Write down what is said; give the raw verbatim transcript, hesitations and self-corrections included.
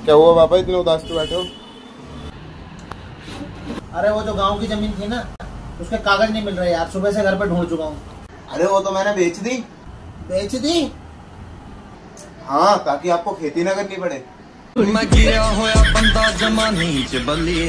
क्या हुआ पापा, इतने उदास क्यों बैठे हो? अरे वो जो गांव की जमीन थी ना, उसके कागज नहीं मिल रहे यार, सुबह से घर पे ढूंढ चुका हूँ। अरे वो तो मैंने बेच दी। बेच दी? हाँ, ताकि आपको खेती ना करनी पड़े। मैं गिरा होया बंदा जमा नीच बल्ली।